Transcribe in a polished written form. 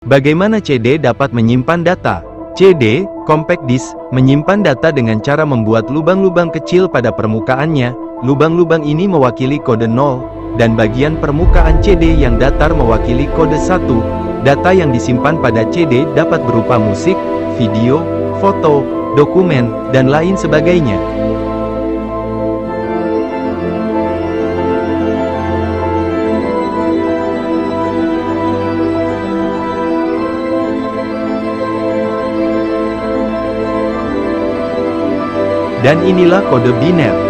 Bagaimana CD dapat menyimpan data? CD, compact disk, menyimpan data dengan cara membuat lubang-lubang kecil pada permukaannya. Lubang-lubang ini mewakili kode 0, dan bagian permukaan CD yang datar mewakili kode 1. Data yang disimpan pada CD dapat berupa musik, video, foto, dokumen, dan lain sebagainya. Dan inilah kode biner.